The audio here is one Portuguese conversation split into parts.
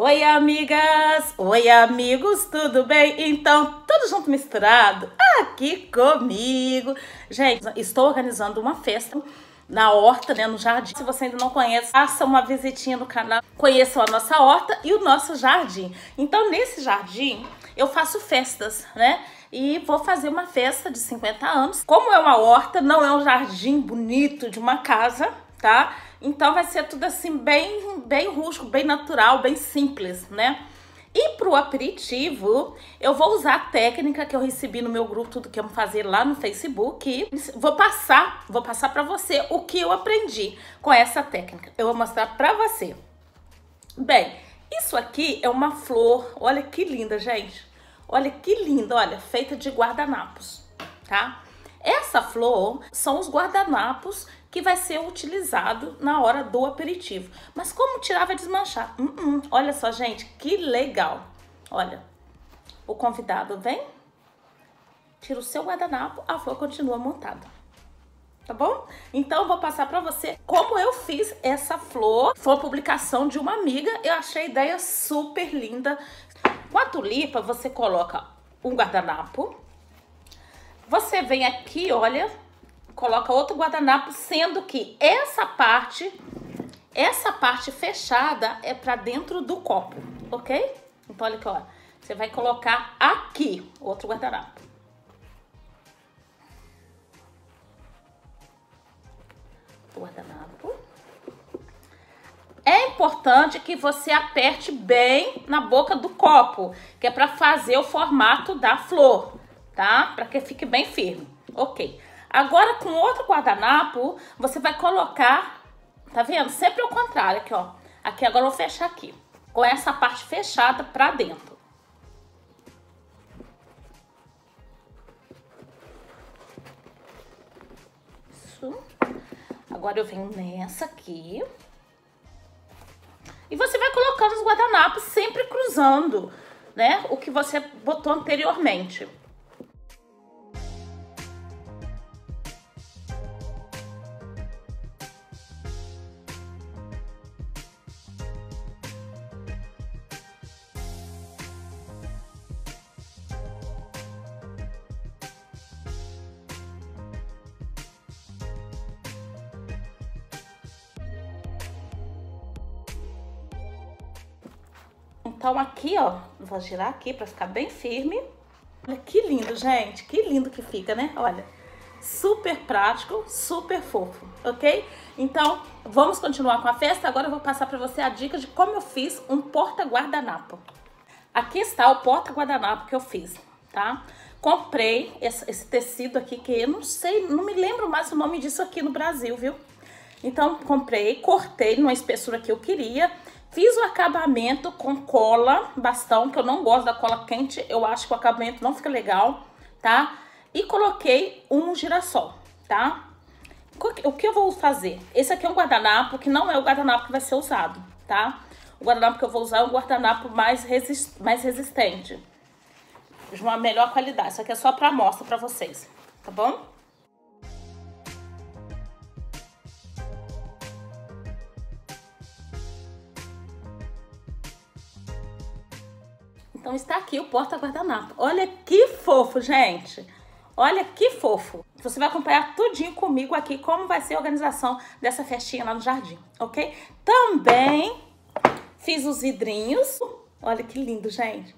Oi, amigas! Oi, amigos, tudo bem? Então, tudo junto misturado aqui comigo. Gente, estou organizando uma festa na horta, né, no jardim. Se você ainda não conhece, faça uma visitinha no canal, conheçam a nossa horta e o nosso jardim. Então, nesse jardim, eu faço festas, né? E vou fazer uma festa de 50 anos. Como é uma horta, não é um jardim bonito de uma casa, tá? Então vai ser tudo assim bem rústico, bem natural, bem simples, né? E pro aperitivo, eu vou usar a técnica que eu recebi no meu grupo, tudo que eu vou fazer lá no Facebook. E vou passar para você o que eu aprendi com essa técnica. Eu vou mostrar para você. Bem, isso aqui é uma flor, olha que linda, gente. Olha que linda, olha, feita de guardanapos, tá? Essa flor são os guardanapos que vai ser utilizado na hora do aperitivo. Mas como tirar vai desmanchar? Olha só, gente, que legal. Olha, o convidado vem, tira o seu guardanapo, a flor continua montada. Tá bom? Então eu vou passar pra você como eu fiz essa flor. Foi uma publicação de uma amiga, eu achei a ideia super linda. Com a tulipa, você coloca um guardanapo. Você vem aqui, olha, coloca outro guardanapo, sendo que essa parte fechada é para dentro do copo, ok? Então, olha aqui, ó. Você vai colocar aqui outro guardanapo. Guardanapo. É importante que você aperte bem na boca do copo, que é para fazer o formato da flor, tá? Para que fique bem firme. Ok. Agora, com outro guardanapo, você vai colocar, tá vendo? Sempre ao contrário, aqui, ó. Aqui, agora eu vou fechar aqui, com essa parte fechada pra dentro. Isso. Agora eu venho nessa aqui. E você vai colocando os guardanapos sempre cruzando, né? O que você botou anteriormente. Então aqui, ó, vou girar aqui pra ficar bem firme. Olha que lindo, gente, que lindo que fica, né? Olha, super prático, super fofo, ok? Então, vamos continuar com a festa. Agora eu vou passar pra você a dica de como eu fiz um porta-guardanapo. Aqui está o porta-guardanapo que eu fiz, tá? Comprei esse tecido aqui, que eu não sei, não me lembro mais o nome disso aqui no Brasil, viu? Então, comprei, cortei numa espessura que eu queria. Fiz o acabamento com cola, bastão, que eu não gosto da cola quente. Eu acho que o acabamento não fica legal, tá? E coloquei um girassol, tá? O que eu vou fazer? Esse aqui é um guardanapo que não é o guardanapo que vai ser usado, tá? O guardanapo que eu vou usar é um guardanapo mais resistente, de uma melhor qualidade. Isso aqui é só pra amostra pra vocês, tá bom? Então está aqui o porta-guardanapo. Olha que fofo, gente. Olha que fofo. Você vai acompanhar tudinho comigo aqui como vai ser a organização dessa festinha lá no jardim, ok? Também fiz os vidrinhos. Olha que lindo, gente.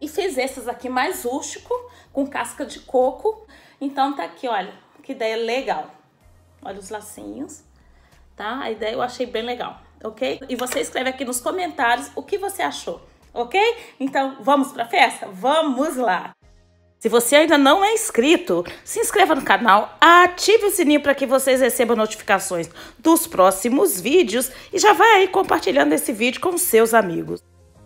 fiz esses aqui mais rústico, com casca de coco. Então tá aqui, olha, que ideia legal. Olha os lacinhos, tá? A ideia eu achei bem legal, ok? E você escreve aqui nos comentários o que você achou, ok? Então, vamos pra festa? Vamos lá! Se você ainda não é inscrito, se inscreva no canal, ative o sininho para que vocês recebam notificações dos próximos vídeos e já vai aí compartilhando esse vídeo com seus amigos.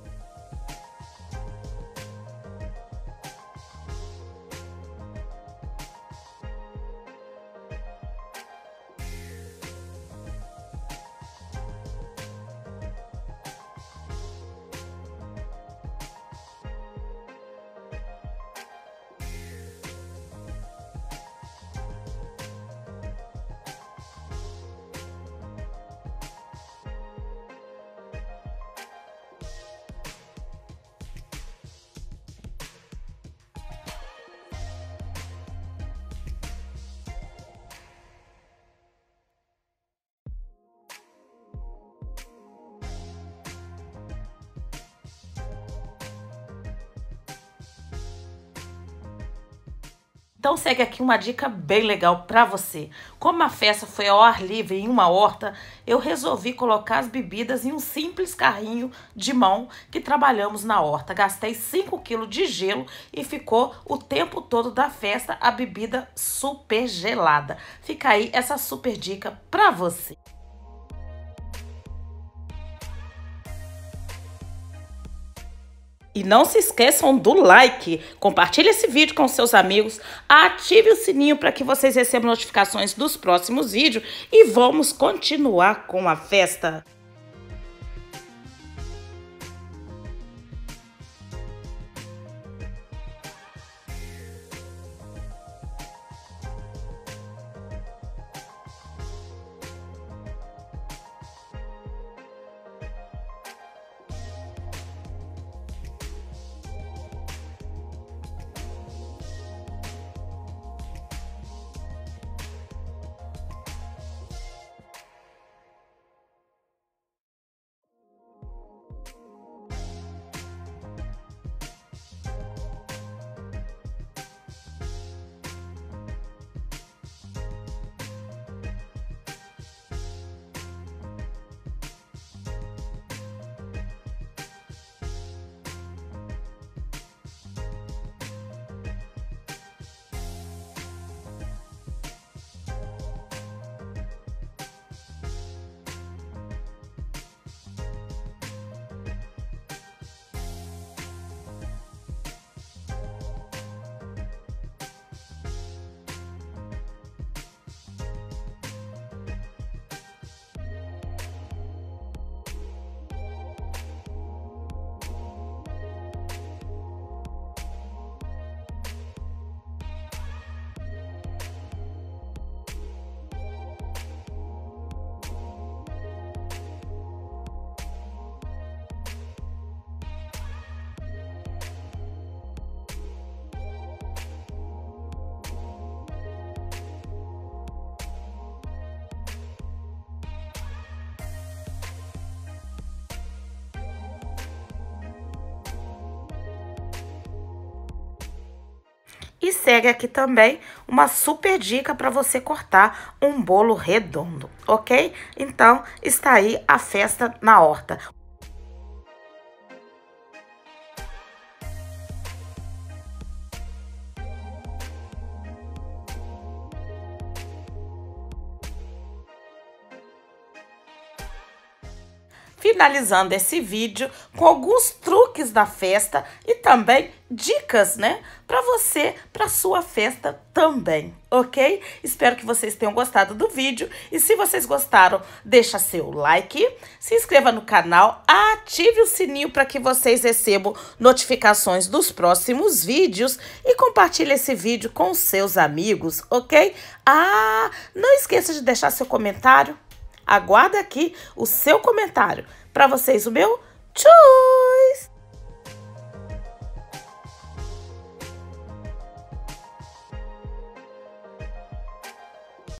Então segue aqui uma dica bem legal para você. Como a festa foi ao ar livre em uma horta, eu resolvi colocar as bebidas em um simples carrinho de mão que trabalhamos na horta. Gastei 5 kg de gelo e ficou o tempo todo da festa a bebida super gelada. Fica aí essa super dica para você. E não se esqueçam do like, compartilhe esse vídeo com seus amigos, ative o sininho para que vocês recebam notificações dos próximos vídeos e vamos continuar com a festa. E segue aqui também uma super dica para você cortar um bolo redondo, ok? Então, está aí a festa na horta. Finalizando esse vídeo com alguns truques da festa e também dicas, né, para você, para sua festa também, ok? Espero que vocês tenham gostado do vídeo e se vocês gostaram, deixa seu like, se inscreva no canal, ative o sininho para que vocês recebam notificações dos próximos vídeos e compartilhe esse vídeo com seus amigos, ok? Ah, não esqueça de deixar seu comentário. Aguardo aqui o seu comentário. Para vocês, o meu. Tchau!